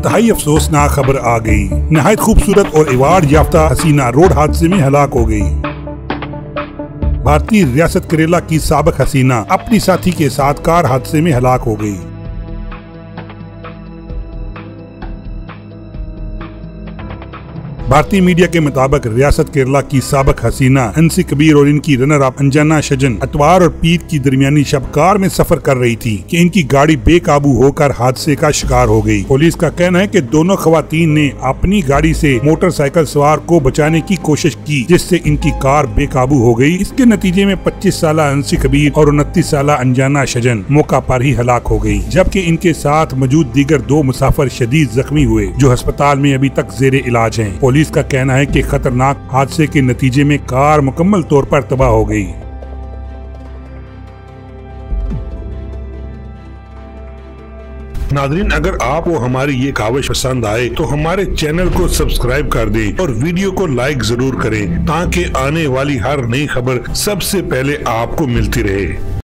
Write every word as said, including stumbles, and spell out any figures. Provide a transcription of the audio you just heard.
इंतहाई अफसोसनाक खबर आ गई। नहायत खूबसूरत और अवार्ड याफ्ता हसीना रोड हादसे में हलाक हो गई। भारतीय रियासत केरला की साबिक हसीना अपनी साथी के साथ कार हादसे में हलाक हो गई। भारतीय मीडिया के मुताबिक रियासत केरला की साबिक हसीना हंसी कबीर और इनकी रनर अप अंजना शजन अतवार और पीर की दरमियानी शब कार में सफर कर रही थी कि इनकी गाड़ी बेकाबू होकर हादसे का शिकार हो गई। पुलिस का कहना है कि दोनों खवातीन ने अपनी गाड़ी से मोटरसाइकिल सवार को बचाने की कोशिश की, जिससे इनकी कार बेकाबू हो गई। इसके नतीजे में पच्चीस साल हंसी कबीर और उनतीस साल अंजना शजन मौका पर ही हलाक हो गयी, जबकि इनके साथ मौजूद दीगर दो मुसाफिर शदीद जख्मी हुए जो अस्पताल में अभी तक जेरे इलाज हैं। पुलिस का कहना है कि खतरनाक हादसे के नतीजे में कार मुकम्मल तौर पर तबाह हो गई। नाज़रीन, अगर आपको हमारी ये काविश पसंद आए तो हमारे चैनल को सब्सक्राइब कर दें और वीडियो को लाइक जरूर करें ताकि आने वाली हर नई खबर सबसे पहले आपको मिलती रहे।